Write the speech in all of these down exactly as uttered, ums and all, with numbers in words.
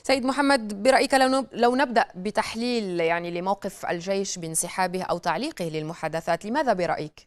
سيد محمد، برأيك لو نب- لو نبدأ بتحليل يعني لموقف الجيش بانسحابه أو تعليقه للمحادثات، لماذا برأيك؟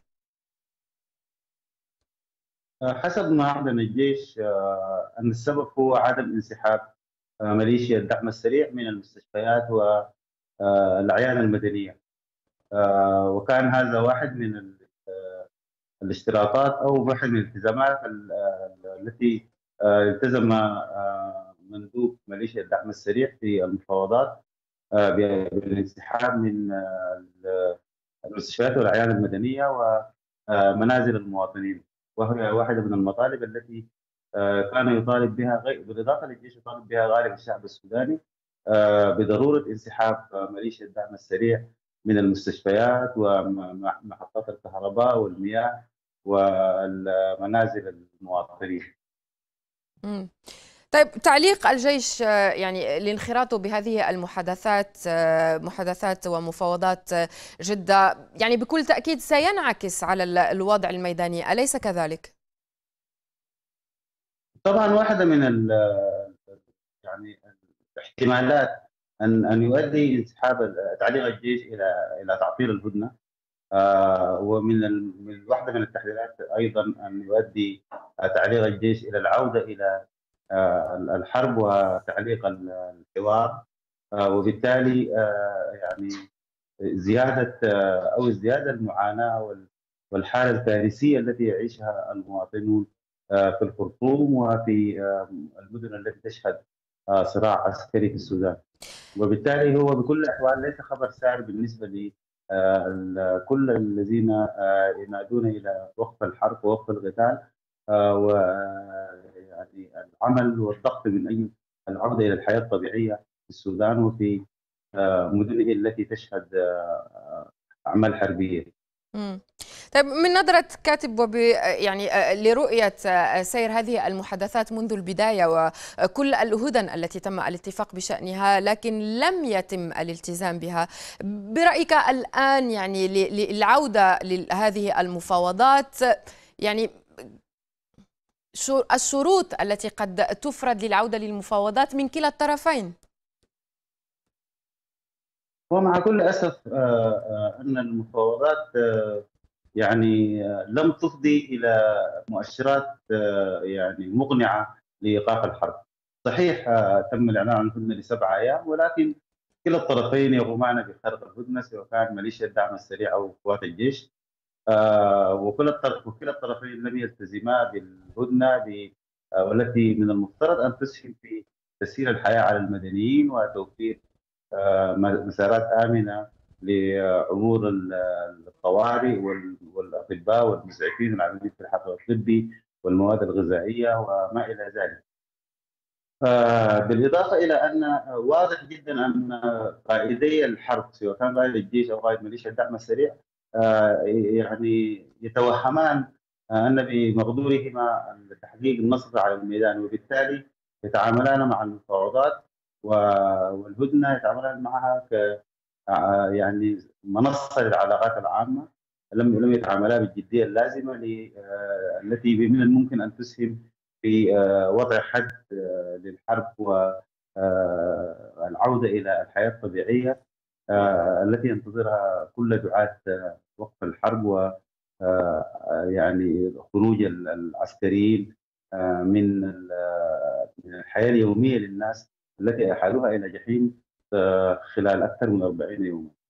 حسب ما أعلن الجيش آه، أن السبب هو عدم انسحاب آه، ميليشيا الدعم السريع من المستشفيات والأعيان المدنية. آه، وكان هذا واحد من ال- الاشتراطات أو واحد من الالتزامات ال- آه، التي آه، التزم آه، مندوب ميليشيا الدعم السريع في المفاوضات آه، بالانسحاب من آه، المستشفيات والأعيان المدنية ومنازل المواطنين، وهي واحدة من المطالب التي آه، كان يطالب بها غير، بالإضافة للجيش يطالب بها غالب الشعب السوداني آه، بضرورة انسحاب آه، ميليشيا الدعم السريع من المستشفيات ومحطات الكهرباء والمياه ومنازل المواطنين. مم. طيب، تعليق الجيش آه، يعني لانخراطه بهذه المحادثات، آه، محادثات ومفاوضات آه، جدة، يعني بكل تأكيد سينعكس على ال- الوضع الميداني، أليس كذلك؟ طبعا واحدة من ال يعني الاحتمالات ان ان يؤدي انسحاب تعليق الجيش الى الى تعطيل الهدنه. آه، ومن ال- من واحده من التحليلات ايضا ان يؤدي تعليق الجيش الى العوده الى آه، الحرب وتعليق ال- الحوار. آه، وبالتالي آه، يعني زياده آه، او ازدياد المعاناه وال- والحاله الكارثيه التي يعيشها المواطنون آه، في الخرطوم وفي آه، المدن التي تشهد آه، صراع عسكري في السودان. وبالتالي هو بكل الاحوال ليس خبر سار بالنسبه لي آه، ال- كل الذين آه، ينادون الى وقف الحرب ووقف القتال و يعني العمل والضغط من اجل العوده الى الحياه الطبيعيه في السودان وفي آه، مدنه التي تشهد آه، اعمال حربيه. مم. طيب، من نظرة كاتب وب يعني آه، لرؤية آه، سير هذه المحادثات منذ البداية وكل الهدن التي تم الاتفاق بشأنها لكن لم يتم الالتزام بها، برأيك الآن يعني ل- للعودة لهذه المفاوضات، يعني شو- الشروط التي قد تفرض للعودة للمفاوضات من كلا الطرفين؟ ومع كل اسف آه، آه، ان المفاوضات آه، يعني آه، لم تفضي الى مؤشرات آه، يعني مقنعه لايقاف الحرب. صحيح آه، تم الاعلان عن الهدنه لسبع ايام، ولكن كلا الطرفين يقومان بخرق الهدنه سواء كان ميليشيا الدعم السريع او قوات الجيش. آه، وكل الطرف وكلا الطرفين لم يلتزما بالهدنه ب- آه، والتي من المفترض ان تسهم في تسهيل الحياه على المدنيين وتوفير آه، مسارات آمنة لعبور ال- الطوارئ وال- والأطباء والمسعفين العاملين في الحقل الطبي والمواد الغذائية وما إلى ذلك. آه، بالإضافة إلى أن واضح جدا أن قائدي الحرب سواء كان قائد الجيش أو قائد ميليشيا الدعم السريع آه، يعني يتوهمان آه، أن بمقدورهما تحقيق النصر على الميدان، وبالتالي يتعاملان مع المفاوضات و- والهدنة يتعاملان معها ك آه، يعني منصة للعلاقات العامة. لم لم يتعاملا بالجدية اللازمة ل- آه، التي من الممكن أن تسهم في آه، وضع حد آه، للحرب والعودة إلى الحياة الطبيعية آه، التي ينتظرها كل دعاة آه، وقف الحرب و آه، يعني خروج ال- العسكريين آه، من ال- آه، من الحياة اليومية للناس التي أحالوها إلى جحيم آه، خلال أكثر من أربعين يوما.